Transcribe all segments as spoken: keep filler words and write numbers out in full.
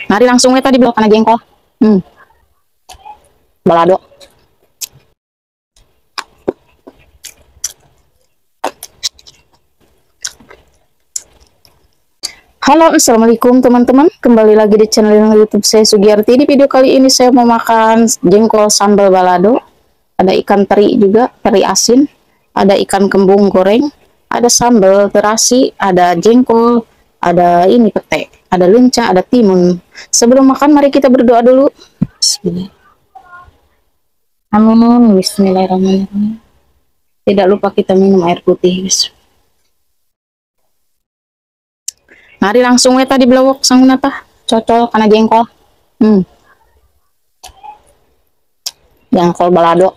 Mari langsung we tadi belok kana jengkol. Hmm, balado. Halo, assalamualaikum teman-teman. Kembali lagi di channel YouTube saya Sugiyarti. Di video kali ini saya mau makan jengkol sambal balado. Ada ikan teri juga, teri asin. Ada ikan kembung goreng. Ada sambal terasi. Ada jengkol. Ada ini pete. Ada lenca. Ada timun. Sebelum makan, mari kita berdoa dulu. Bismillah. Amin. Bismillahirrahmanirrahim. Tidak lupa kita minum air putih, guys. Mari langsung we tadi belawak sang nata. Cocol karena jengkol. Hmm, jengkol balado.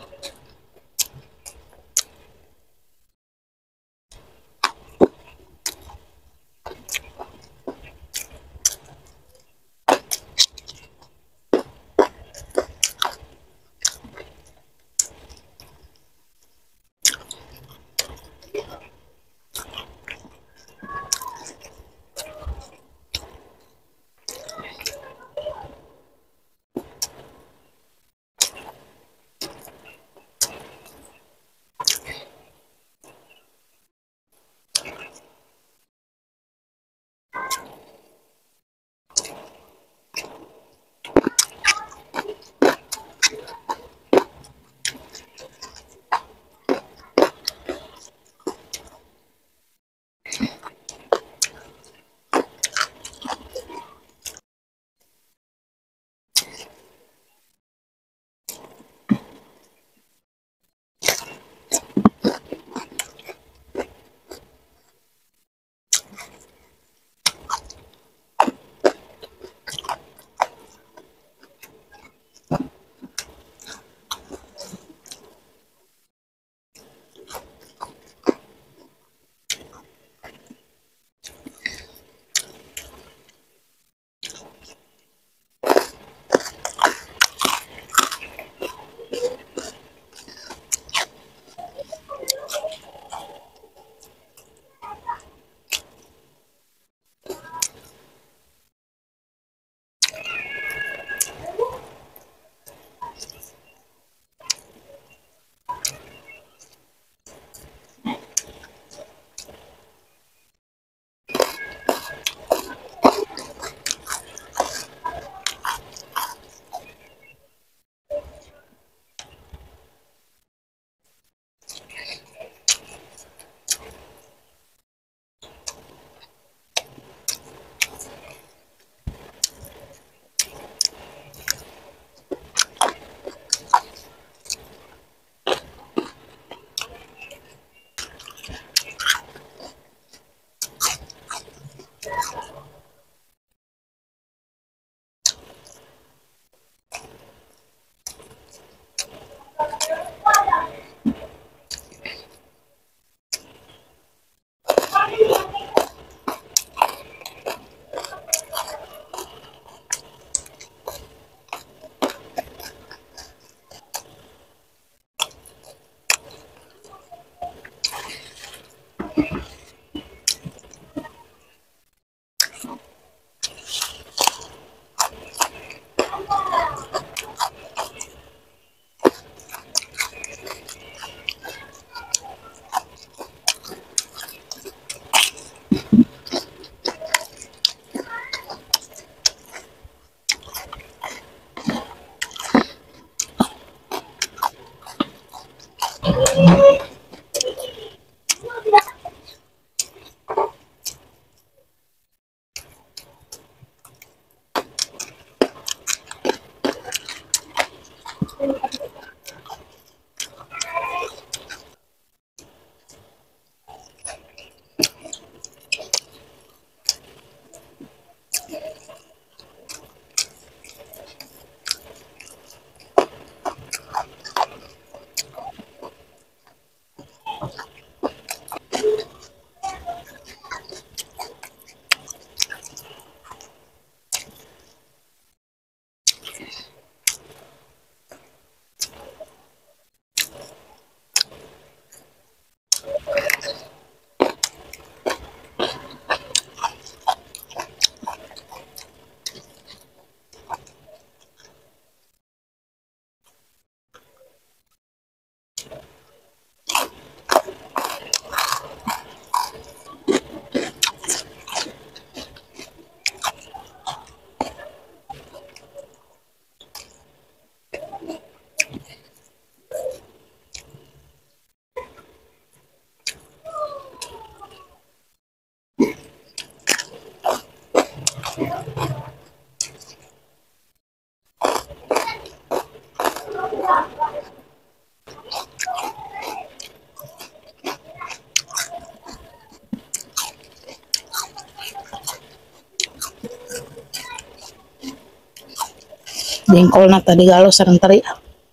Jengkol nata digalo sareng teri.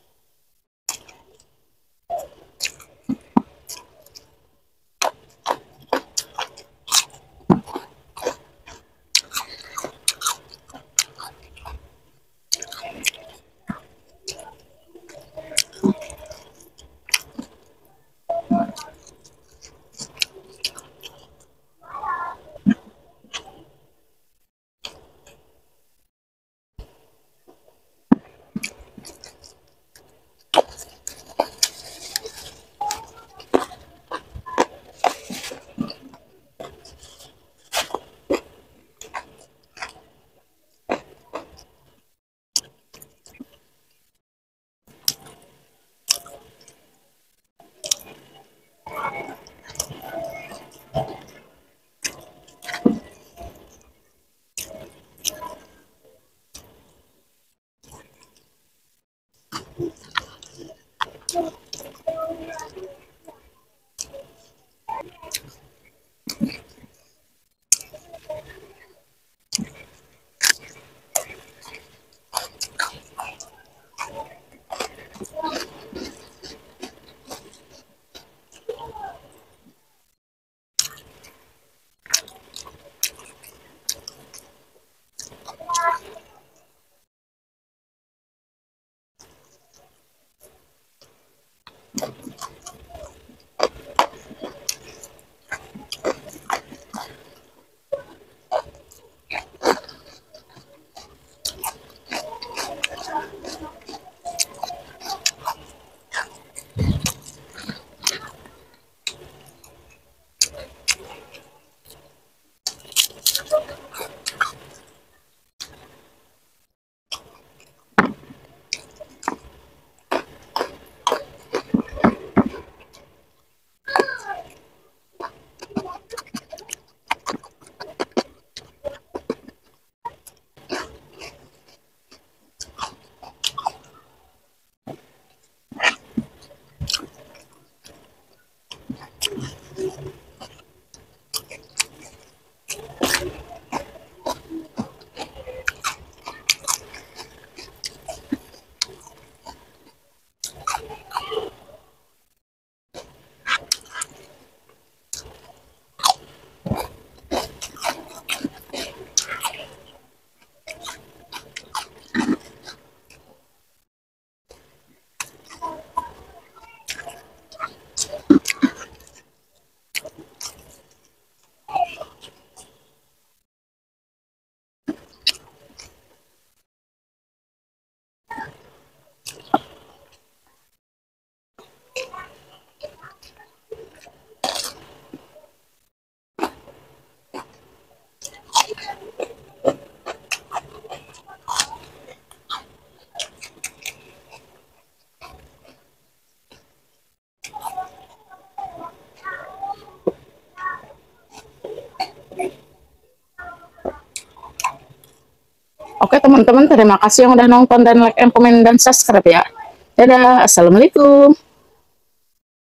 Oke teman-teman, terima kasih yang udah nonton dan like, and comment, dan subscribe ya. Dadah, assalamualaikum.